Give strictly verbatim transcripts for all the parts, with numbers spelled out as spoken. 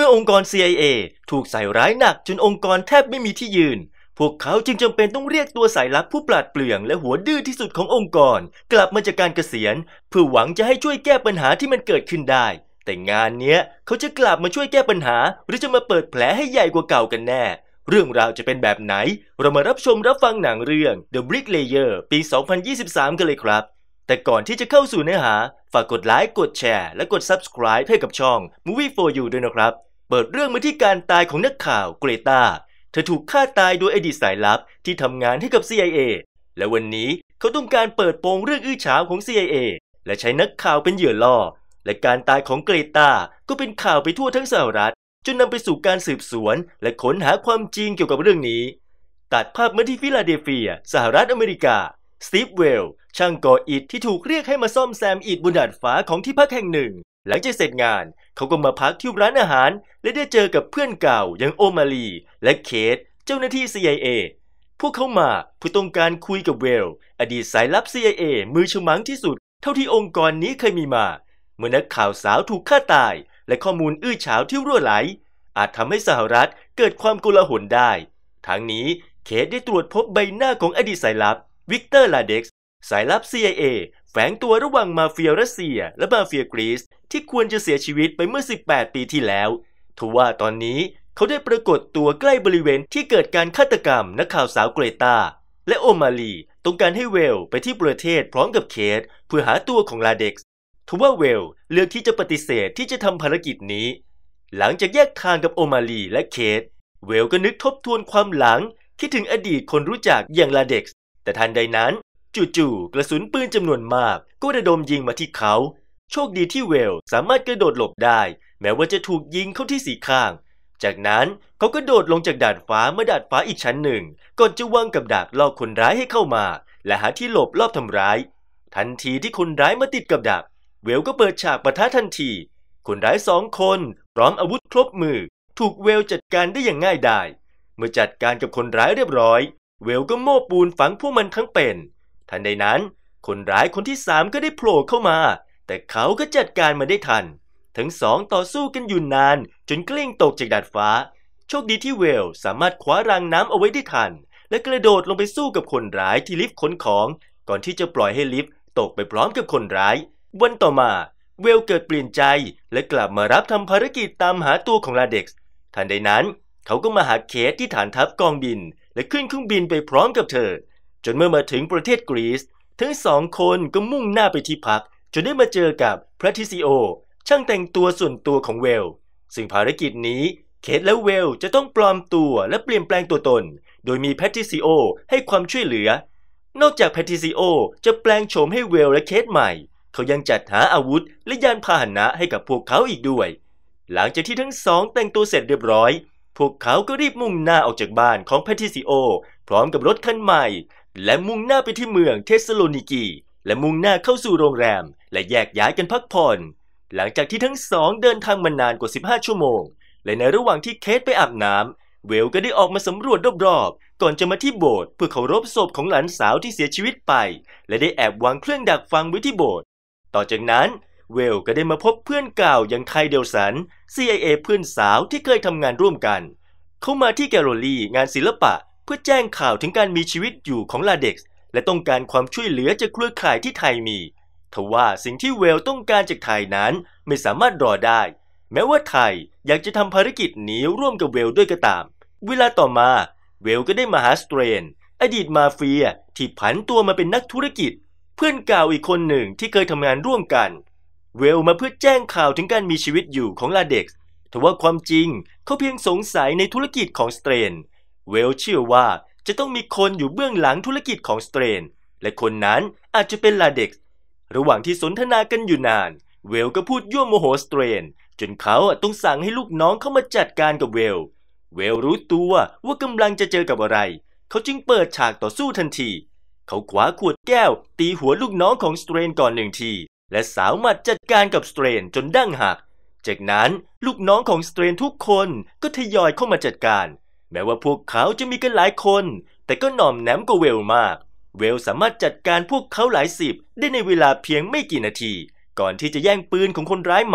มื่อองค์กร ซี ไอ เอ ถูกใส่ร้ายหนักจนองค์กรแทบไม่มีที่ยืนพวกเขาจึงจำเป็นต้องเรียกตัวสายลับผู้ปราดเปรื่องและหัวดื้อที่สุดขององค์กรกลับมาจากการเกษียณเพื่อหวังจะให้ช่วยแก้ปัญหาที่มันเกิดขึ้นได้แต่งานเนี้ยเขาจะกลับมาช่วยแก้ปัญหาหรือจะมาเปิดแผลให้ใหญ่กว่าเก่ากันแน่เรื่องราวจะเป็นแบบไหนเรามารับชมรับฟังหนังเรื่อง The Bricklayer ปี สองพันยี่สิบสาม กันเลยครับแต่ก่อนที่จะเข้าสู่เนื้อหาฝากกดไลค์กดแชร์และกด Subscribe ให้กับช่อง Movie for You ด้วยนะครับเปิดเรื่องมาที่การตายของนักข่าวเกรตาเธอถูกฆ่าตายโดยอดีตสายลับที่ทำงานให้กับ ซี ไอ เอ และวันนี้เขาต้องการเปิดโปงเรื่องอื้อฉาวของ ซี ไอ เอ และใช้นักข่าวเป็นเหยื่อล่อและการตายของเกรตาก็เป็นข่าวไปทั่วทั้งสหรัฐจนนำไปสู่การสืบสวนและค้นหาความจริงเกี่ยวกับเรื่องนี้ตัดภาพมาที่ฟิลาเดลเฟียสหรัฐอเมริกาสตีฟเวลช่างก่ออิฐที่ถูกเรียกให้มาซ่อมแซมอิฐบนดาดฟ้าของที่พักแห่งหนึ่งหลังจากเสร็จงานเขาก็มาพักที่ร้านอาหารและได้เจอกับเพื่อนเก่าอย่างโอมาลีและเคทเจ้าหน้าที่ ซี ไอ เอ พวกเขามาเพื่อต้องการคุยกับเวลอดีตสายลับ ซี ไอ เอ มือฉมังที่สุดเท่าที่องค์กรนี้เคยมีมาเมื่อนักข่าวสาวถูกฆ่าตายและข้อมูลอื้อฉาวที่รั่วไหลอาจทำให้สหรัฐเกิดความโกลาหลได้ทั้งนี้เคทได้ตรวจพบใบหน้าของอดีตสายลับวิกเตอร์ลาเด็กซ์สายลับ ซี ไอ เอ แฝงตัวระหว่างมาเฟียรัสเซียและมาเฟียกรีซที่ควรจะเสียชีวิตไปเมื่อสิบแปดปีที่แล้วทว่าตอนนี้เขาได้ปรากฏตัวใกล้บริเวณที่เกิดการฆาตกรรมนักข่าวสาวเกรตาและโอมาลีต้องการให้เวลไปที่ประเทศพร้อมกับเคทเพื่อหาตัวของลาเด็กซ์ทว่าเวลเลือกที่จะปฏิเสธที่จะทำภารกิจนี้หลังจากแยกทางกับโอมาลีและเคทเวลก็นึกทบทวนความหลังคิดถึงอดีตคนรู้จักอย่างลาเด็กซ์แต่ทันใดนั้นจู่ๆกระสุนปืนจำนวนมากก็ระดมยิงมาที่เขาโชคดีที่เวลสามารถกระโดดหลบได้แม้ว่าจะถูกยิงเข้าที่สี่ข้างจากนั้นเขาก็โดดลงจากดาดฟ้ามาดาดฟ้าอีกชั้นหนึ่งก่อนจะวางกับดักล่อคนร้ายให้เข้ามาและหาที่หลบลอบทำร้ายทันทีที่คนร้ายมาติดกับดักเวลก็เปิดฉากปะทะทันทีคนร้ายสองคนพร้อมอาวุธครบมือถูกเวลจัดการได้อย่างง่ายดายเมื่อจัดการกับคนร้ายเรียบร้อยเวลก็โม่ปูนฝังพวกมันทั้งเป็นทันใดนั้นคนร้ายคนที่สามก็ได้โผล่เข้ามาแต่เขาก็จัดการมันได้ทันทั้งสองต่อสู้กันอยู่นานจนกลิ้งตกจากดาดฟ้าโชคดีที่เวลสามารถคว้ารางน้ำเอาไว้ได้ทันและกระโดดลงไปสู้กับคนร้ายที่ลิฟต์ขนของก่อนที่จะปล่อยให้ลิฟต์ตกไปพร้อมกับคนร้ายวันต่อมาเวลเกิดเปลี่ยนใจและกลับมารับทำภารกิจตามหาตัวของลาเด็กซ์ทันใดนั้นเขาก็มาหาเคทที่ฐานทัพกองบินและขึ้นเครื่องบินไปพร้อมกับเธอจนเมื่อมาถึงประเทศกรีซทั้งสองคนก็มุ่งหน้าไปที่พักจนได้มาเจอกับพระทิซิโอช่างแต่งตัวส่วนตัวของเวลซึ่งภารกิจนี้เคทและเวลจะต้องปลอมตัวและเปลี่ยนแปลงตัวตนโดยมีแพทริซิโอให้ความช่วยเหลือนอกจากแพทริซิโอจะแปลงโฉมให้เวลและเคทใหม่เขายังจัดหาอาวุธและยานพาหนะให้กับพวกเขาอีกด้วยหลังจากที่ทั้งสองแต่งตัวเสร็จเรียบร้อยพวกเขาก็รีบมุ่งหน้าออกจากบ้านของแพทริซิโอพร้อมกับรถคันใหม่และมุ่งหน้าไปที่เมืองเทสซาโลนิกีและมุ่งหน้าเข้าสู่โรงแรมและแยกย้ายกันพักผ่อนหลังจากที่ทั้งสองเดินทางมานานกว่าสิบห้าชั่วโมงและในระหว่างที่เคทไปอาบน้ำเวลก็ได้ออกมาสำรวจรอบๆก่อนจะมาที่โบสถ์เพื่อเคารพศพของหลานสาวที่เสียชีวิตไปและได้แอบวางเครื่องดักฟังไว้ที่โบสถ์ต่อจากนั้นเวลก็ได้มาพบเพื่อนเก่าอย่างไคเดลสัน ซี ไอ เอ เพื่อนสาวที่เคยทำงานร่วมกันเขามาที่แกลเลอรี่งานศิลปะเพื่อแจ้งข่าวถึงการมีชีวิตอยู่ของลาเด็กซ์และต้องการความช่วยเหลือจากเครือข่ายที่ไทยมีทว่าสิ่งที่เวลต้องการจากไทยนั้นไม่สามารถรอได้แม้ว่าไทยอยากจะทำภารกิจนี้ร่วมกับเวลด้วยก็ตามเวลาต่อมาเวลก็ได้มาหาสเตรนอดีตมาเฟียที่ผันตัวมาเป็นนักธุรกิจเพื่อนเก่าอีกคนหนึ่งที่เคยทำงานร่วมกันเวลมาเพื่อแจ้งข่าวถึงการมีชีวิตอยู่ของลาเด็กซ์ทว่าความจริงเขาเพียงสงสัยในธุรกิจของสเตรนเวลเชื่อว่าจะต้องมีคนอยู่เบื้องหลังธุรกิจของสเตรนและคนนั้นอาจจะเป็นลาเด็กซ์ระหว่างที่สนทนากันอยู่นานเวลก็พูดยั่วโมโหสเตรนจนเขาต้องสั่งให้ลูกน้องเข้ามาจัดการกับเวลเวลรู้ตัวว่ากำลังจะเจอกับอะไรเขาจึงเปิดฉากต่อสู้ทันทีเขาคว้าขวดแก้วตีหัวลูกน้องของสเตรนก่อนหนึ่งทีและสาวหมัดจัดการกับสเตรนจนดั้งหักจากนั้นลูกน้องของสเตรนทุกคนก็ทยอยเข้ามาจัดการแม้ว่าพวกเขาจะมีกันหลายคนแต่ก็หน่อมแนมกว่าเวลมากเวลสามารถจัดการพวกเขาหลายสิบได้ในเวลาเพียงไม่กี่นาทีก่อนที่จะแย่งปืนของคนร้ายมา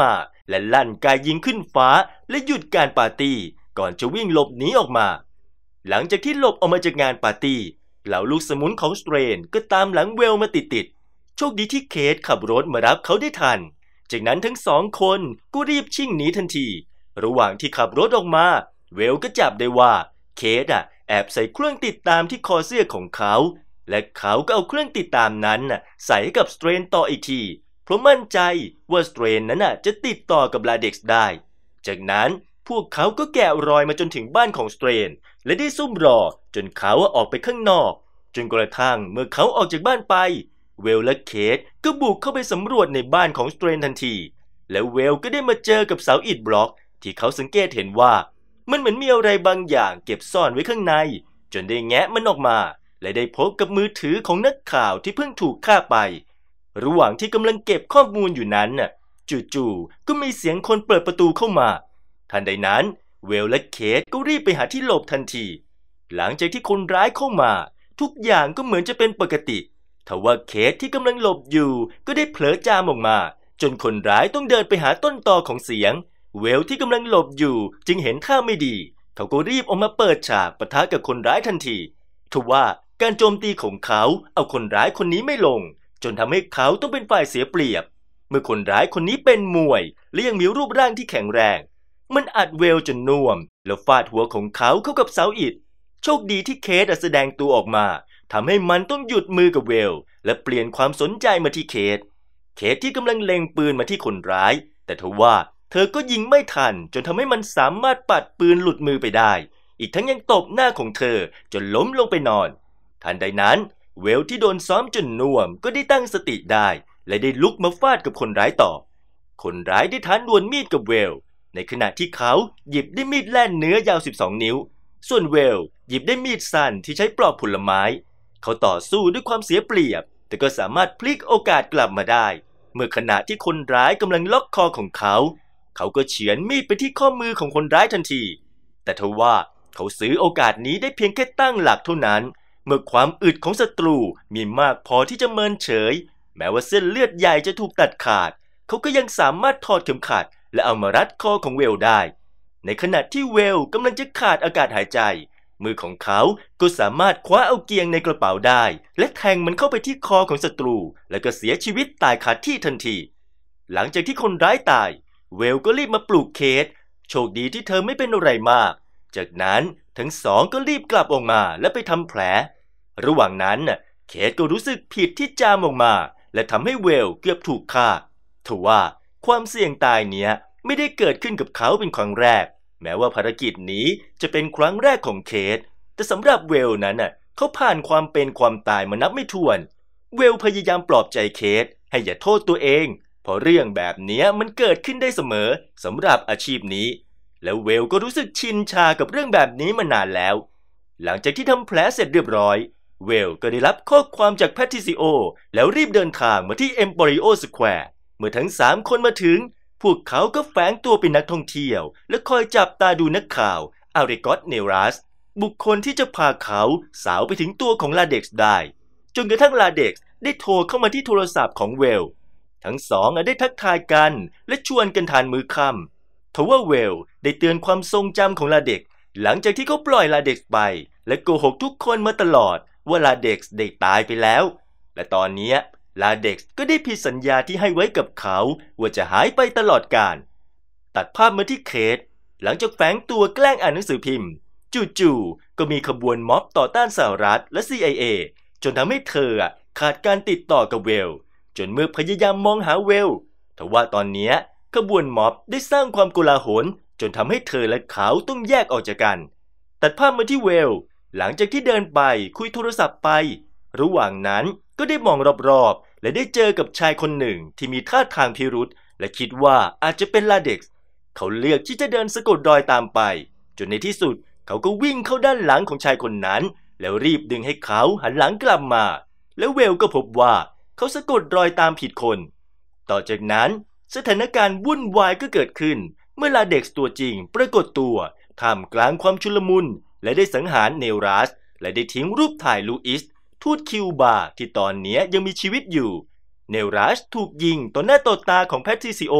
และลั่นไกยิงขึ้นฟ้าและหยุดการปาร์ตี้ก่อนจะวิ่งหลบหนีออกมาหลังจากที่หลบออกมาจากงานปาร์ตี้เหล่าลูกสมุนของสเตรนก็ตามหลังเวลมาติดๆโชคดีที่เคทขับรถมารับเขาได้ทันจากนั้นทั้งสองคนก็รีบชิ่งหนีทันทีระหว่างที่ขับรถออกมาเวลก็จับได้ว่าเคทอ่ะแอบใส่เครื่องติดตามที่คอเสื้อของเขาและเขาก็เอาเครื่องติดตามนั้นน่ะใส่ให้กับสเตรนต่ออีกทีเพราะมั่นใจว่าสเตรนนั้นน่ะจะติดต่อกับลาเด็กซ์ได้จากนั้นพวกเขาก็แกะรอยมาจนถึงบ้านของสเตรนและได้ซุ่มรอจนเขาออกไปข้างนอกจนกระทั่งเมื่อเขาออกจากบ้านไปเวลและเคทก็บุกเข้าไปสำรวจในบ้านของสเตรนทันทีแล้วเวลก็ได้มาเจอกับเสาอิฐบล็อกที่เขาสังเกตเห็นว่ามันเหมือนมีอะไรบางอย่างเก็บซ่อนไว้ข้างในจนได้แงะมันออกมาและได้พบกับมือถือของนักข่าวที่เพิ่งถูกฆ่าไประหว่างที่กำลังเก็บข้อมูลอยู่นั้นน่ะจู่ๆก็มีเสียงคนเปิดประตูเข้ามาทันใดนั้นเวลและเคทก็รีบไปหาที่หลบทันทีหลังจากที่คนร้ายเข้ามาทุกอย่างก็เหมือนจะเป็นปกติทว่าเคทที่กำลังหลบอยู่ก็ได้เผลอจามออกมาจนคนร้ายต้องเดินไปหาต้นตอของเสียงเวลที่กำลังหลบอยู่จึงเห็นท่าไม่ดีเขาก็รีบออกมาเปิดฉากปะทะกับคนร้ายทันทีทว่าการโจมตีของเขาเอาคนร้ายคนนี้ไม่ลงจนทำให้เขาต้องเป็นฝ่ายเสียเปรียบเมื่อคนร้ายคนนี้เป็นมวยและยังมีรูปร่างที่แข็งแรงมันอัดเวลจนน่วมแล้วฟาดหัวของเขาเข้ากับเสาอิฐโชคดีที่เคทแสดงตัวออกมาทำให้มันต้องหยุดมือกับเวลและเปลี่ยนความสนใจมาที่เคทเคทที่กำลังเล็งปืนมาที่คนร้ายแต่ทว่าเธอก็ยิงไม่ทันจนทำให้มันสามารถปัดปืนหลุดมือไปได้อีกทั้งยังตบหน้าของเธอจนล้มลงไปนอนทันใดนั้นเวลที่โดนซ้อมจนน่วมก็ได้ตั้งสติได้และได้ลุกมาฟาดกับคนร้ายต่อคนร้ายได้ท้าดวลมีดกับเวลในขณะที่เขาหยิบได้มีดแล่นเนื้อยาวสิบสองนิ้วส่วนเวลหยิบได้มีดสั้นที่ใช้ปลอกผลไม้เขาต่อสู้ด้วยความเสียเปรียบแต่ก็สามารถพลิกโอกาสกลับมาได้เมื่อขณะที่คนร้ายกำลังล็อกคอของเขาเขาก็เฉือนมีดไปที่ข้อมือของคนร้ายทันทีแต่ทว่าเขาซื้อโอกาสนี้ได้เพียงแค่ตั้งหลักเท่านั้นเมื่อความอึดของศัตรูมีมากพอที่จะเมินเฉยแม้ว่าเส้นเลือดใหญ่จะถูกตัดขาดเขาก็ยังสามารถถอดเข็มขัดและเอามารัดคอของเวลได้ในขณะที่เวลกำลังจะขาดอากาศหายใจมือของเขาก็สามารถคว้าเอาเกียงในกระเป๋าได้และแทงมันเข้าไปที่คอของศัตรูและก็เสียชีวิตตายคาที่ทันทีหลังจากที่คนร้ายตายเวลก็รีบมาปลุกเคทโชคดีที่เธอไม่เป็นอะไรมากจากนั้นทั้งสองก็รีบกลับออกมาและไปทำแผลระหว่างนั้นน่ะเคทก็รู้สึกผิดที่จามออกมาและทำให้เวลเกือบถูกฆ่าทว่าความเสี่ยงตายเนี้ยไม่ได้เกิดขึ้นกับเขาเป็นครั้งแรกแม้ว่าภารกิจนี้จะเป็นครั้งแรกของเคทแต่สำหรับเวลนั้นน่ะเขาผ่านความเป็นความตายมานับไม่ถ้วนเวลพยายามปลอบใจเคทให้อย่าโทษตัวเองเพราะเรื่องแบบนี้มันเกิดขึ้นได้เสมอสำหรับอาชีพนี้แล้วเวลก็รู้สึกชินชากับเรื่องแบบนี้มานานแล้วหลังจากที่ทำแผลเสร็จเรียบร้อยเวลก็ได้รับข้อความจากแพทริซิโอแล้วรีบเดินทางมาที่เอ็มโปริโอสแควร์เมื่อทั้งสามคนมาถึงพวกเขาก็แฝงตัวเป็นนักท่องเที่ยวและคอยจับตาดูนักข่าวอาริกอตเนรัสบุคคลที่จะพาเขาสาวไปถึงตัวของลาเด็กซ์ได้จนกระทั่งลาเด็กซ์ได้โทรเข้ามาที่โทรศัพท์ของเวลทั้งสองได้ทักทายกันและชวนกันทานมื้อค่ำทว่าเวลได้เตือนความทรงจำของลาเด็กซ์หลังจากที่เขาปล่อยลาเด็กซ์ไปและโกหกทุกคนมาตลอดว่าลาเด็กซ์ได้ตายไปแล้วและตอนนี้ลาเด็กซ์ก็ได้ผิดสัญญาที่ให้ไว้กับเขาว่าจะหายไปตลอดกาลตัดภาพมาที่เคทหลังจากแฝงตัวแกล้งอ่านหนังสือพิมพ์จู่ๆก็มีขบวนม็อบต่อต้านสหรัฐและ ซี ไอ เอ จนทำให้เธอขาดการติดต่อกับเวลจนเมื่อพยายามมองหาเวลทว่าตอนนี้ขบวนม็อบได้สร้างความโกลาหลจนทำให้เธอและเขาต้องแยกออกจากกันตัดภาพมาที่เวลหลังจากที่เดินไปคุยโทรศัพท์ไประหว่างนั้นก็ได้มองรอบๆและได้เจอกับชายคนหนึ่งที่มีท่าทางพิรุธและคิดว่าอาจจะเป็นลาเด็กซ์เขาเลือกที่จะเดินสะกดรอยตามไปจนในที่สุดเขาก็วิ่งเข้าด้านหลังของชายคนนั้นแล้วรีบดึงให้เขาหันหลังกลับมาแล้วเวลก็พบว่าเขาสะกดรอยตามผิดคนต่อจากนั้นสถานการณ์วุ่นวายก็เกิดขึ้นเมื่อลาเด็กซ์ตัวจริงปรากฏตัวท่ามกลางความชุลมุนและได้สังหารเนรัสและได้ทิ้งรูปถ่ายลูอิสทูตคิวบาที่ตอนนี้ยังมีชีวิตอยู่เนรัสถูกยิงต่อหน้าต่อตาของแพทริซิโอ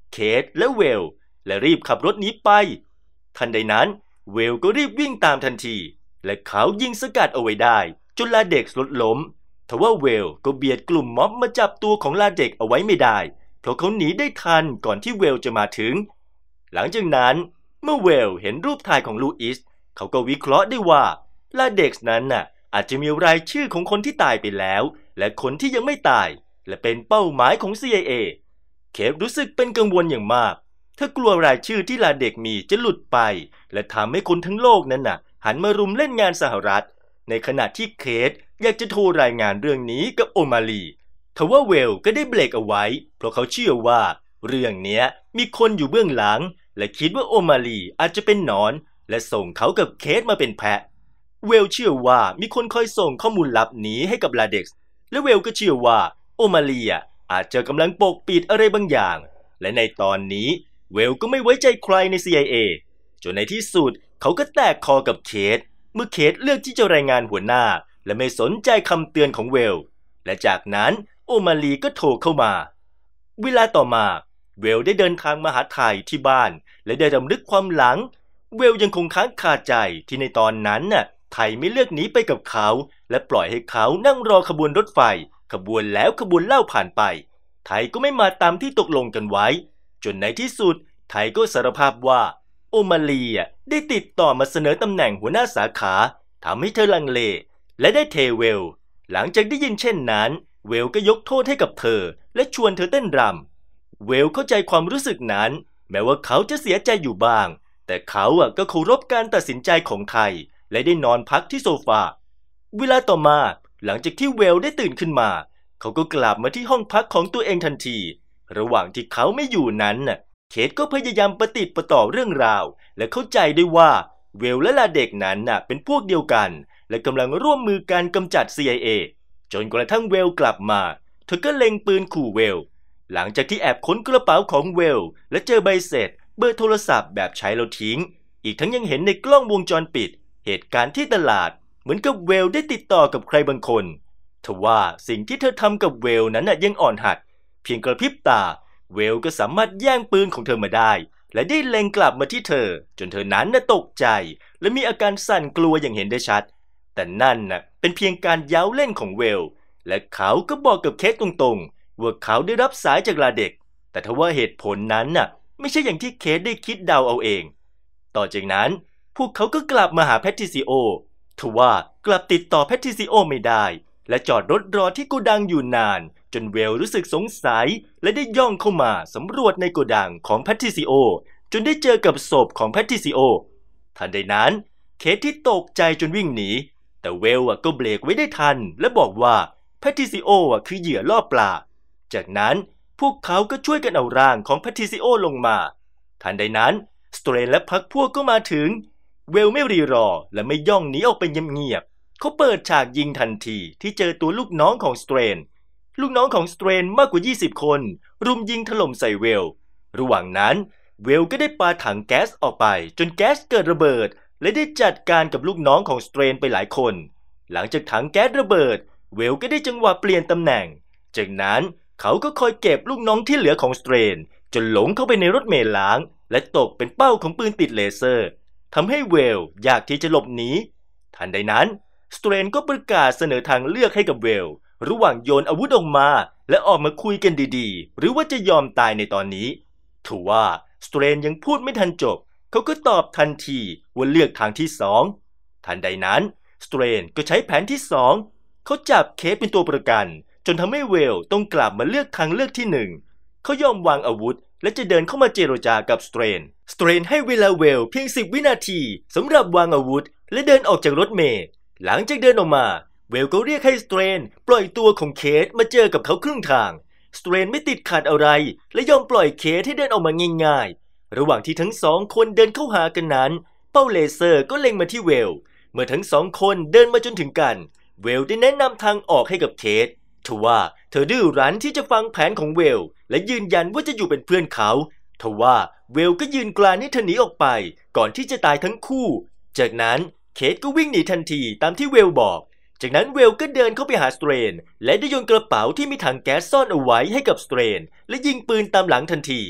เคทและเวลและรีบขับรถหนีไปทันใดนั้นเวลก็รีบวิ่งตามทันทีและเขายิงสกัดเอาไว้ได้จนลาเด็กซ์รถล้มทว่าเวลก็เบียดกลุ่มม็อบมาจับตัวของลาเด็กซ์เอาไว้ไม่ได้เพราะเขาหนีได้ทันก่อนที่เวลจะมาถึงหลังจากนั้นเมื่อเวลเห็นรูปถ่ายของลูอิสเขาก็วิเคราะห์ได้ว่าลาเด็กซ์นั้นน่ะอาจจะมีรายชื่อของคนที่ตายไปแล้วและคนที่ยังไม่ตายและเป็นเป้าหมายของ ซี ไอ เอ เคทรู้สึกเป็นกังวลอย่างมากเธอกลัวรายชื่อที่ลาเด็กมีจะหลุดไปและทำให้คนทั้งโลกนั้นน่ะหันมารุมเล่นงานสหรัฐในขณะที่เคทอยากจะโทรรายงานเรื่องนี้กับโอมาลีทว่าเวลก็ได้เบรกเอาไว้เพราะเขาเชื่อว่าเรื่องนี้มีคนอยู่เบื้องหลังและคิดว่าโอมาลีอาจจะเป็นหนอนและส่งเขากับเคทมาเป็นแพะเวลเชื่อว่ามีคนคอยส่งข้อมูลลับนี้ให้กับลาเด็กซ์และเวลก็เชื่อว่าโอมาลีอาจจะกำลังปกปิดอะไรบางอย่างและในตอนนี้เวลก็ไม่ไว้ใจใครใน ซี ไอ เอ จนในที่สุดเขาก็แตกคอกับเคทเมื่อเคทเลือกที่จะรายงานหัวหน้าและไม่สนใจคำเตือนของเวลและจากนั้นโอมาลีก็โทรเข้ามาเวลาต่อมาเวลได้เดินทางมาหาไทยที่บ้านและได้รำลึกความหลังเวลยังคงค้างคาใจที่ในตอนนั้นน่ะไทยไม่เลือกหนีไปกับเขาและปล่อยให้เขานั่งรอขบวนรถไฟขบวนแล้วขบวนเล่าผ่านไปไทยก็ไม่มาตามที่ตกลงกันไว้จนในที่สุดไทยก็สารภาพว่าโอมาลีได้ติดต่อมาเสนอตำแหน่งหัวหน้าสาขาทำให้เธอลังเลและได้เทเวลหลังจากได้ยินเช่นนั้นเวลก็ยกโทษให้กับเธอและชวนเธอเต้นรำเวลเข้าใจความรู้สึกนั้นแม้ว่าเขาจะเสียใจอยู่บ้างแต่เขาก็เคารพการตัดสินใจของไทยและได้นอนพักที่โซฟาเวลาต่อมาหลังจากที่เวลได้ตื่นขึ้นมาเขาก็กลับมาที่ห้องพักของตัวเองทันทีระหว่างที่เขาไม่อยู่นั้นเคทก็พยายามประติดประต่อเรื่องราวและเข้าใจได้ว่าเวลและลาเด็กนั้นเป็นพวกเดียวกันและกำลังร่วมมือการกำจัด ซี ไอ เอ จนกระทั่งเวลกลับมาเธอก็เล็งปืนขู่เวลหลังจากที่แอบค้นกระเป๋าของเวลและเจอใบเสร็จเบอร์โทรศัพท์แบบใช้แล้วทิ้งอีกทั้งยังเห็นในกล้องวงจรปิดเหตุการณ์ที่ตลาดเหมือนกับเวลได้ติดต่อกับใครบางคนทว่าสิ่งที่เธอทำกับเวลนั้นยังอ่อนหัดเพียงกระพริบตาเวลก็สามารถแย่งปืนของเธอมาได้และได้เล็งกลับมาที่เธอจนเธอนั้นน่ะตกใจและมีอาการสั่นกลัวอย่างเห็นได้ชัดแต่นั่นน่ะเป็นเพียงการเย้าเล่นของเวลและเขาก็บอกกับเคทตรงๆว่าเขาได้รับสายจากลาเด็กแต่ทว่าเหตุผลนั้นน่ะไม่ใช่อย่างที่เคทได้คิดเดาเอาเองต่อจากนั้นพวกเขาก็กลับมาหาแพทริซิโอทว่ากลับติดต่อแพทริซิโอไม่ได้และจอดรถรอที่โกดังอยู่นานจนเวลรู้สึกสงสัยและได้ย่องเข้ามาสำรวจในโกดังของแพทริซิโอจนได้เจอกับศพของแพทริซิโอทันใดนั้นเคทที่ตกใจจนวิ่งหนีแต่เวลก็เบรกไว้ได้ทันและบอกว่าแพทริซิโอคือเหยื่อล่อปลาจากนั้นพวกเขาก็ช่วยกันเอาร่างของแพทริซิโอลงมาทันใดนั้นสเตรนและพรรคพวกก็มาถึงเวลไม่รีรอและไม่ย่องหนีออกไปเงียบๆเขาเปิดฉากยิงทันทีที่เจอตัวลูกน้องของสเตรนลูกน้องของสเตรนมากกว่ายี่สิบคนรุมยิงถล่มใส่เวลระหว่างนั้นเวลก็ได้ปาถังแก๊สออกไปจนแก๊สเกิดระเบิดและได้จัดการกับลูกน้องของสเตรนไปหลายคนหลังจากถังแก๊สระเบิดเวลก็ได้จังหวะเปลี่ยนตำแหน่งจากนั้นเขาก็คอยเก็บลูกน้องที่เหลือของสเตรนจนหลงเข้าไปในรถเมล์ล้างและตกเป็นเป้าของปืนติดเลเซอร์ทำให้เวลยากที่จะหลบหนีทันใดนั้นสเตรนก็ประกาศเสนอทางเลือกให้กับเวลระหว่างโยนอาวุธออกมาและออกมาคุยกันดีๆหรือว่าจะยอมตายในตอนนี้ทว่าสเตรนยังพูดไม่ทันจบเขาก็ตอบทันทีว่าเลือกทางที่สองทันใดนั้นสเตรนก็ใช้แผนที่สองเขาจับเคทเป็นตัวประกันจนทำให้เวลต้องกลับมาเลือกทางเลือกที่หนึ่งเขายอมวางอาวุธและจะเดินเข้ามาเจรจากับสเตรนสเตรนให้เวลาเวลเพียงสิบวินาทีสำหรับวางอาวุธและเดินออกจากรถเมล์หลังจากเดินออกมาเวลก็เรียกให้สเตรนปล่อยตัวของเคทมาเจอกับเขาครึ่งทางสเตรนไม่ติดขัดอะไรและยอมปล่อยเคทให้เดินออกมาง่ายๆระหว่างที่ทั้งสองคนเดินเข้าหากันนั้นเป้าเลเซอร์ก็เล็งมาที่เวลเมื่อทั้งสองคนเดินมาจนถึงกันเวลได้แนะนำทางออกให้กับเคททว่าเธอดื้อรั้นที่จะฟังแผนของเวลและยืนยันว่าจะอยู่เป็นเพื่อนเขาทว่าเวลก็ยืนกรานให้เธอหนีออกไปก่อนที่จะตายทั้งคู่จากนั้นเคทก็วิ่งหนีทันทีตามที่เวลบอกจากนั้นเวลก็เดินเข้าไปหาสเตรนและได้โยนกระเป๋าที่มีถังแก๊สซ่อนเอาไว้ให้กับสเตรนและยิงปืนตามหลังทันทีส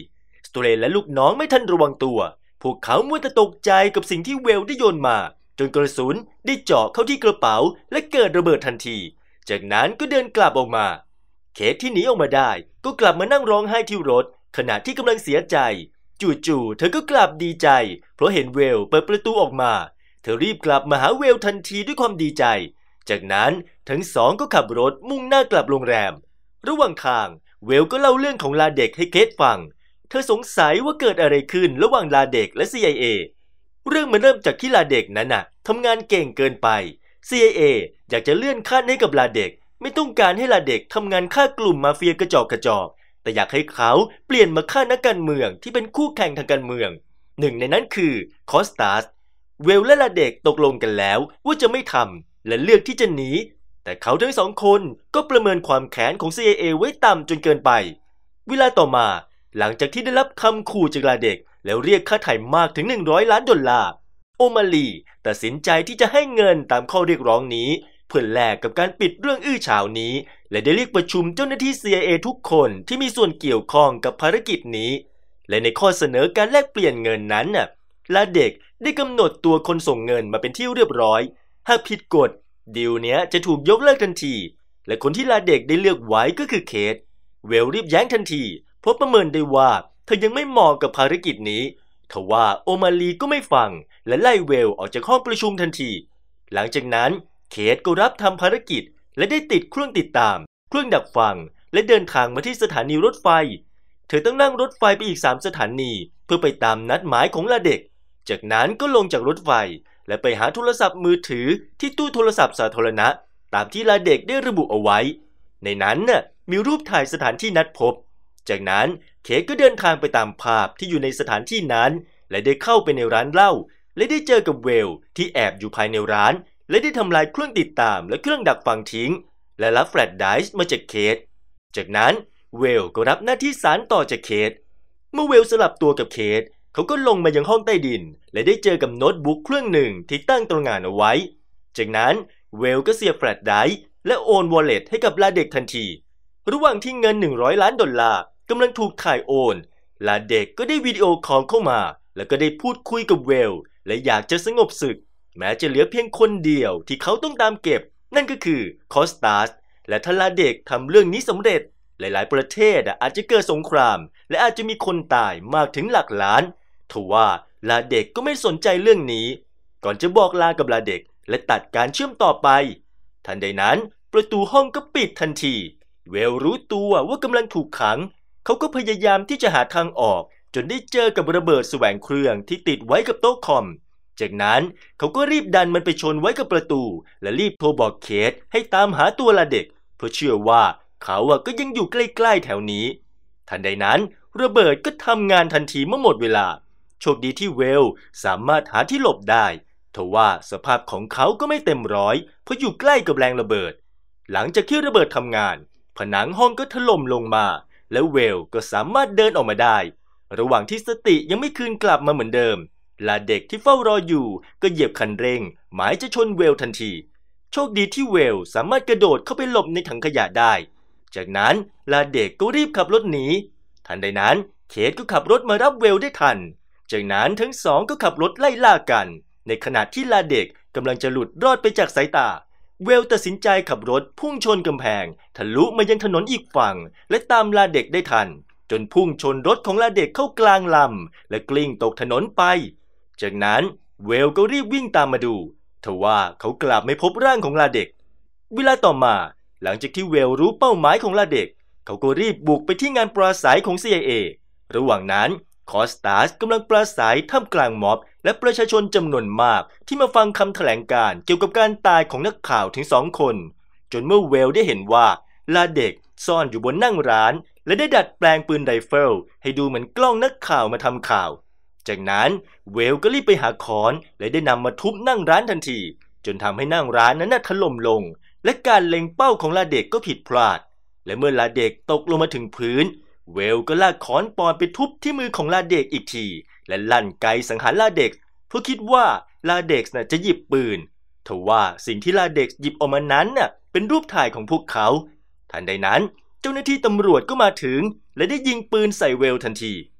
สเตรนและลูกน้องไม่ทันระวังตัวพวกเขามัวแต่ตกใจกับสิ่งที่เวลได้โยนมาจนกระสุนได้เจาะเข้าที่กระเป๋าและเกิดระเบิดทันทีจากนั้นก็เดินกลับออกมาเคทที่หนีออกมาได้ก็กลับมานั่งร้องไห้ที่รถขณะที่กำลังเสียใจจู่ๆเธอก็กลับดีใจเพราะเห็นเวลเปิดประตูออกมาเธอรีบกลับมาหาเวลทันทีด้วยความดีใจจากนั้นทั้งสองก็ขับรถมุ่งหน้ากลับโรงแรมระหว่างทางเวลก็เล่าเรื่องของลาเด็กให้เคทฟังเธอสงสัยว่าเกิดอะไรขึ้นระหว่างลาเด็กและ ซี ไอ เอ เรื่องมันเริ่มจากที่ลาเด็กนั้นน่ะทำงานเก่งเกินไป ซี ไอ เอ อยากจะเลื่อนขั้นให้กับลาเด็กไม่ต้องการให้ลาเด็กทำงานฆ่ากลุ่มมาเฟียกระจอกกระจอกแต่อยากให้เขาเปลี่ยนมาฆ่านักการเมืองที่เป็นคู่แข่งทางการเมืองหนึ่งในนั้นคือคอสตาสเวลและลาเด็กตกลงกันแล้วว่าจะไม่ทำและเลือกที่จะหนีแต่เขาทั้งสองคนก็ประเมินความแค้นของ ซี ไอ เอ ไว้ต่ำจนเกินไปเวลาต่อมาหลังจากที่ได้รับคำขู่จากลาเด็กแล้วเรียกค่าไถ่มากถึงหนึ่งร้อยล้านดอลลาร์โอมาลีตัดสินใจที่จะให้เงินตามข้อเรียกร้องนี้เพื่อแลกกับการปิดเรื่องอื้อฉาวนี้และได้เรียกประชุมเจ้าหน้าที่ ซี ไอ เอ ทุกคนที่มีส่วนเกี่ยวข้องกับภารกิจนี้และในข้อเสนอการแลกเปลี่ยนเงินนั้นน่ะลาเด็กได้กำหนดตัวคนส่งเงินมาเป็นที่เรียบร้อยหากผิดกฎดีลเนี้ยจะถูกยกเลิกทันทีและคนที่ลาเด็กได้เลือกไว้ก็คือเคทเวลรีบแย้งทันทีเพราะประเมินได้ว่าเธอยังไม่เหมาะกับภารกิจนี้ทว่าโอมาลีก็ไม่ฟังและไล่เวลออกจากห้องประชุมทันทีหลังจากนั้นเคทก็รับทำภารกิจและได้ติดเครื่องติดตามเครื่องดักฟังและเดินทางมาที่สถานีรถไฟเธอต้องนั่งรถไฟไปอีกสามสถานีเพื่อไปตามนัดหมายของลาเด็กจากนั้นก็ลงจากรถไฟและไปหาโทรศัพท์มือถือที่ตู้โทรศัพท์สาธารณะตามที่ลาเด็กได้ระบุเอาไว้ในนั้นน่ะมีรูปถ่ายสถานที่นัดพบจากนั้นเคทก็เดินทางไปตามภาพที่อยู่ในสถานที่นั้นและได้เข้าไปในร้านเหล้าและได้เจอกับเวลที่แอบอยู่ภายในร้านและได้ทำลายเครื่องติดตามและเครื่องดักฟังทิ้งและรับแฟลชไดรฟ์มาจากเคทจากนั้นเวลก็รับหน้าที่สานต่อจากเคทเมื่อเวลสลับตัวกับเคทเขาก็ลงมายังห้องใต้ดินและได้เจอกับโน้ตบุ๊กเครื่องหนึ่งที่ตั้งตระหง่านเอาไว้จากนั้นเวลก็เสียบแฟลชไดรฟ์และโอนวอลเล็ตให้กับลาเด็กทันทีระหว่างที่เงินหนึ่งร้อยล้านดอลลาร์กำลังถูกถ่ายโอนลาเด็กก็ได้วิดีโอคอลเข้ามาแล้วก็ได้พูดคุยกับเวลและอยากจะสงบศึกแม้จะเหลือเพียงคนเดียวที่เขาต้องตามเก็บนั่นก็คือคอสตาสและถ้าลาเด็กทำเรื่องนี้สำเร็จหลายๆประเทศอาจจะเกิดสงครามและอาจจะมีคนตายมากถึงหลักล้านทว่าลาเด็กก็ไม่สนใจเรื่องนี้ก่อนจะบอกลากับลาเด็กและตัดการเชื่อมต่อไปทันใดนั้นประตูห้องก็ปิดทันทีเวลรู้ตัวว่ากำลังถูกขังเขาก็พยายามที่จะหาทางออกจนได้เจอกับระเบิดแสวงเครื่องที่ติดไว้กับโต๊ะคอมจากนั้นเขาก็รีบดันมันไปชนไว้กับประตูและรีบโทรบอกเคทให้ตามหาตัวลาเด็กเพราะเชื่อว่าเขาก็ยังอยู่ใกล้ๆแถวนี้ทันใดนั้นระเบิดก็ทำงานทันทีเมื่อหมดเวลาโชคดีที่เวลสามารถหาที่หลบได้ทว่าสภาพของเขาก็ไม่เต็มร้อยเพราะอยู่ใกล้กับแรงระเบิดหลังจากที่ระเบิดทำงานผนังห้องก็ถล่มลงมาและเวลก็สามารถเดินออกมาได้ระหว่างที่สติยังไม่คืนกลับมาเหมือนเดิมลาเด็กที่เฝ้ารออยู่ก็เหยียบคันเร่งหมายจะชนเวลทันทีโชคดีที่เวลสามารถกระโดดเข้าไปหลบในถังขยะได้จากนั้นลาเด็กก็รีบขับรถหนีทันใดนั้นเคทก็ขับรถมารับเวลได้ทันจากนั้นทั้งสองก็ขับรถไล่ล่ากันในขณะที่ลาเด็กกำลังจะหลุดรอดไปจากสายตาเวลตัดสินใจขับรถพุ่งชนกำแพงทะลุมายังถนนอีกฝั่งและตามลาเด็กได้ทันจนพุ่งชนรถของลาเด็กเข้ากลางลำและกลิ้งตกถนนไปจากนั้นเวลก็รีบวิ่งตามมาดูทว่าเขากลับไม่พบร่างของลาเด็กเวลาต่อมาหลังจากที่เวลรู้เป้าหมายของลาเด็กเขาก็รีบบุกไปที่งานปราศรัยของ ซี ไอ เอ ระหว่างนั้นคอสตาสกำลังปราศรัยท่ามกลางม็อบและประชาชนจำนวนมากที่มาฟังคำแถลงการณ์เกี่ยวกับการตายของนักข่าวถึงสองคนจนเมื่อเวลได้เห็นว่าลาเด็กซ่อนอยู่บนนั่งร้านและได้ดัดแปลงปืนไรเฟิลให้ดูเหมือนกล้องนักข่าวมาทำข่าวจากนั้นเวลก็รีบไปหาค้อนและได้นำมาทุบนั่งร้านทันทีจนทำให้นั่งร้านนั้นถล่มลงและการเล็งเป้าของลาเด็กก็ผิดพลาดและเมื่อลาเด็กตกลงมาถึงพื้นเวลก็ลากค้อนปอนไปทุบที่มือของลาเด็กอีกทีและลั่นไกสังหารลาเด็กเพราะคิดว่าลาเด็กน่ะจะหยิบปืนทว่าสิ่งที่ลาเด็กหยิบออกมานั้นน่ะเป็นรูปถ่ายของพวกเขาทันใดนั้นเจ้าหน้าที่ตำรวจก็มาถึงและได้ยิงปืนใส่เวลทันที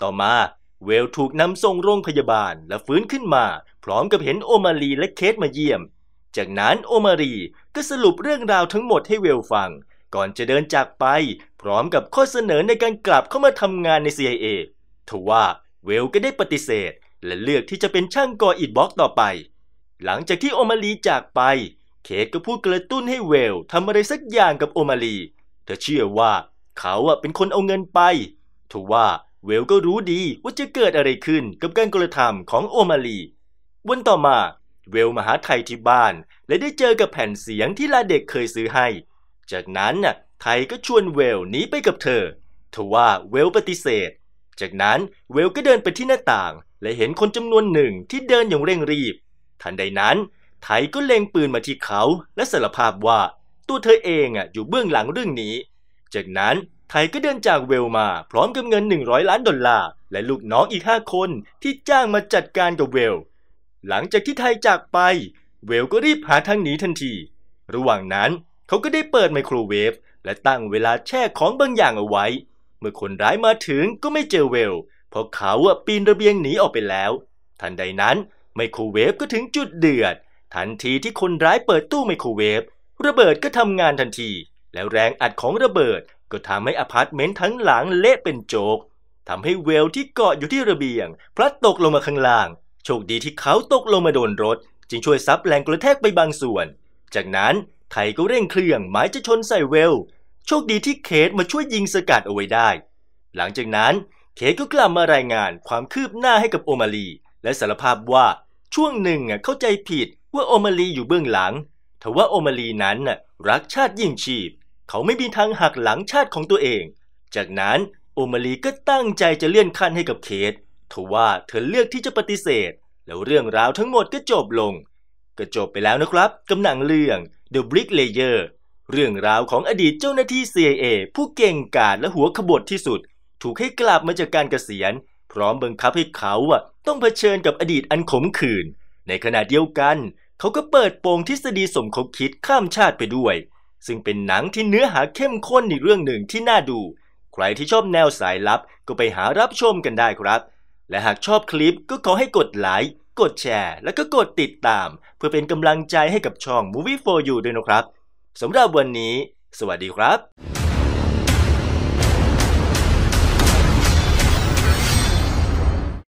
ต่อมาเวลถูกนำส่งโรงพยาบาลและฟื้นขึ้นมาพร้อมกับเห็นโอมารีและเคทมาเยี่ยมจากนั้นโอมารีก็สรุปเรื่องราวทั้งหมดให้เวลฟังก่อนจะเดินจากไปพร้อมกับข้อเสนอในการกลับเข้ามาทำงานใน ซี ไอ เอ ทว่าเวลก็ได้ปฏิเสธและเลือกที่จะเป็นช่างก่ออิฐบล็อกต่อไปหลังจากที่โอมารีจากไปเคทก็พูดกระตุ้นให้เวลทำอะไรสักอย่างกับโอมารีเธอเชื่อว่าเขาเป็นคนเอาเงินไปทว่าเวลก็รู้ดีว่าจะเกิดอะไรขึ้นกับการกระทำของโอมารีวันต่อมาเวลมาหาไทที่บ้านและได้เจอกับแผ่นเสียงที่ลาเด็กเคยซื้อให้จากนั้นน่ะไทก็ชวนเวลหนีไปกับเธอทว่าเวลปฏิเสธจากนั้นเวลก็เดินไปที่หน้าต่างและเห็นคนจำนวนหนึ่งที่เดินอย่างเร่งรีบทันใดนั้นไทก็เล็งปืนมาที่เขาและสารภาพว่าตัวเธอเองอ่ะอยู่เบื้องหลังเรื่องนี้จากนั้นไทก็เดินจากเวลมาพร้อมกับเงินหนึ่งร้อยล้านดอลลาร์และลูกน้องอีกห้าคนที่จ้างมาจัดการกับเวลหลังจากที่ไทจากไปเวลก็รีบหาทางหนีทันทีระหว่างนั้นเขาก็ได้เปิดไมโครเวฟและตั้งเวลาแช่ของบางอย่างเอาไว้เมื่อคนร้ายมาถึงก็ไม่เจอเวลเพราะเขาปีนระเบียงหนีออกไปแล้วทันใดนั้นไมโครเวฟก็ถึงจุดเดือดทันทีที่คนร้ายเปิดตู้ไมโครเวฟระเบิดก็ทำงานทันทีแล้วแรงอัดของระเบิดก็ทำให้อพาร์ตเมนต์ทั้งหลังเละเป็นโจกทำให้เวลที่เกาะอยู่ที่ระเบียงพลัดตกลงมาข้างล่างโชคดีที่เขาตกลงมาโดนรถจึงช่วยซับแรงกระแทกไปบางส่วนจากนั้นไทก็เร่งเครื่องหมายจะชนใส่เวลโชคดีที่เคทมาช่วยยิงสกัดเอาไว้ได้หลังจากนั้นเคทก็กลับมารายงานความคืบหน้าให้กับโอมารีและสารภาพว่าช่วงหนึ่งเข้าใจผิดว่าโอมารีอยู่เบื้องหลังทว่าโอมารีนั้นรักชาติยิ่งชีพเขาไม่มีทางหักหลังชาติของตัวเองจากนั้นโอมารีก็ตั้งใจจะเลื่อนขั้นให้กับเคททว่าเธอเลือกที่จะปฏิเสธแล้วเรื่องราวทั้งหมดก็จบลงก็จบไปแล้วนะครับกับหนังเรื่อง The Bricklayer เรื่องราวของอดีตเจ้าหน้าที่ ซี ไอ เอ ผู้เก่งกาจและหัวขบถที่สุดถูกให้กลับมาจากการเกษียณพร้อมบังคับให้เขาต้องเผชิญกับอดีตอันขมขื่นในขณะเดียวกันเขาก็เปิดโปงทฤษฎีสมคบคิดข้ามชาติไปด้วยซึ่งเป็นหนังที่เนื้อหาเข้มข้นอีกเรื่องหนึ่งที่น่าดูใครที่ชอบแนวสายลับก็ไปหารับชมกันได้ครับและหากชอบคลิปก็ขอให้กดไลค์กดแชร์แล้วก็กดติดตามเพื่อเป็นกำลังใจให้กับช่อง Movie for You ด้วยนะครับสำหรับวันนี้สวัสดีครับ